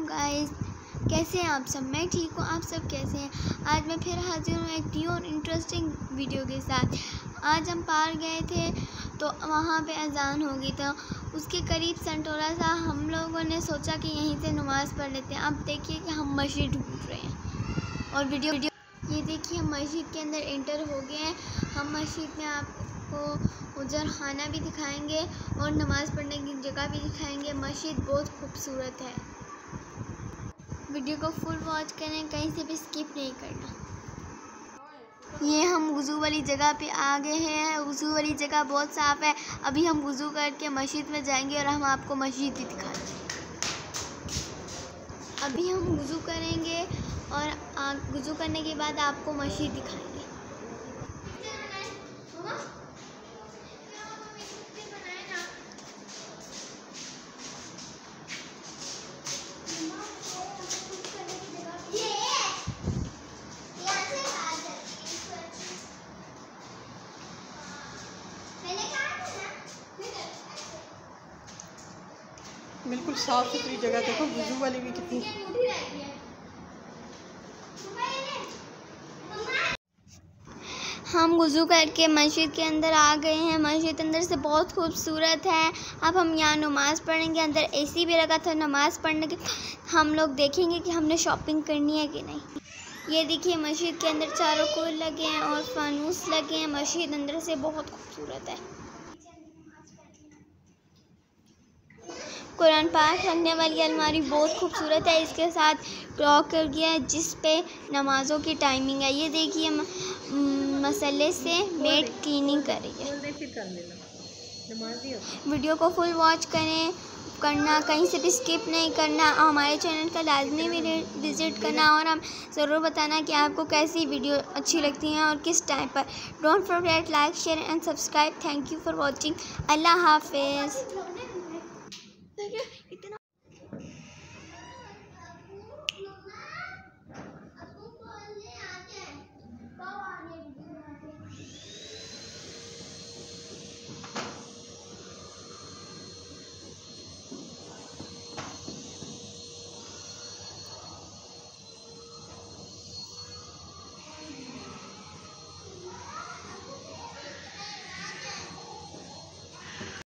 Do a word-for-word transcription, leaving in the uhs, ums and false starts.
Guys, कैसे हैं आप सब? मैं ठीक हूँ, आप सब कैसे हैं? आज मैं फिर हाजिर हूँ एक न्यू और इंटरेस्टिंग वीडियो के साथ। आज हम पार्क गए थे तो वहाँ पे अजान हो गई था। उसके करीब संटोला सा हम लोगों ने सोचा कि यहीं से नमाज़ पढ़ लेते हैं। अब देखिए कि हम मस्जिद ढूंढ रहे हैं और वीडियो वीडियो ये देखिए हम मस्जिद के अंदर एंटर हो गए हैं। हम मस्जिद में आपको उजर खाना भी दिखाएंगे और नमाज़ पढ़ने की जगह भी दिखाएंगे। मस्जिद बहुत खूबसूरत है। वीडियो को फुल वॉच करें, कहीं से भी स्किप नहीं करना। ये हम वज़ू वाली जगह पे आ गए हैं। वज़ू वाली जगह बहुत साफ़ है। अभी हम वज़ू करके मस्जिद में जाएंगे और हम आपको मस्जिद भी दिखाएंगे। अभी हम वज़ू करेंगे और वज़ू करने के बाद आपको मस्जिद दिखाएंगे। बिल्कुल साफ़ सुथरी जगह। देखो वज़ू वाली भी कितनी। हम वज़ू करके मस्जिद के अंदर आ गए हैं। मस्जिद अंदर से बहुत खूबसूरत है। अब हम यहाँ नमाज़ पढ़ेंगे। अंदर एसी भी लगा था। नमाज़ पढ़ने के हम लोग देखेंगे कि हमने शॉपिंग करनी है कि नहीं। ये देखिए मस्जिद के अंदर चारों कोल लगे हैं और फानूस लगे हैं। मस्जिद अंदर से बहुत खूबसूरत है। कुरान पाक रखने वाली अलमारी बहुत खूबसूरत है। इसके साथ क्लॉक कर गया है जिस पे नमाज़ों की टाइमिंग है। ये देखिए मसले से मेड क्लीनिंग कर रही है। वीडियो को फुल वॉच करें करना, कहीं से भी स्किप नहीं करना। हमारे चैनल का लाजमी विज़िट करना और हम ज़रूर बताना कि आपको कैसी वीडियो अच्छी लगती हैं और किस टाइम पर। Don't forget like share and subscribe. Thank you for watching. अल्लाह हाफिज़।